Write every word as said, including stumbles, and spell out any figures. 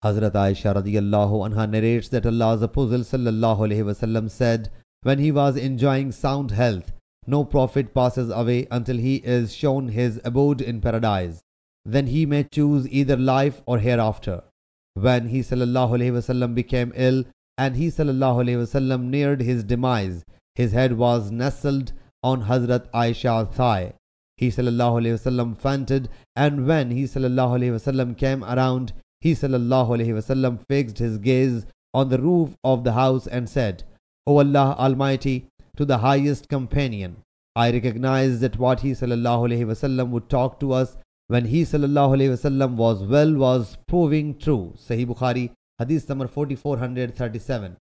Hazrat Aisha radiyallahu anha narrates that Allah's Apostle sallallahu alaihi wasallam said, when he was enjoying sound health, no prophet passes away until he is shown his abode in paradise. Then he may choose either life or hereafter. When he sallallahu alaihi wasallam became ill and he sallallahu alaihi wasallam neared his demise, his head was nestled on Hazrat Aisha's thigh. He sallallahu alaihi wasallam fainted, and when he sallallahu alaihi wasallam came around, he sallallahu alaihi wasallam fixed his gaze on the roof of the house and said, O Allah Almighty, to the highest companion, I recognize that what he sallallahu alaihi wasallam would talk to us when he sallallahu alaihi wasallam was well was proving true. Sahih Bukhari, Hadith number forty-four thirty-seven.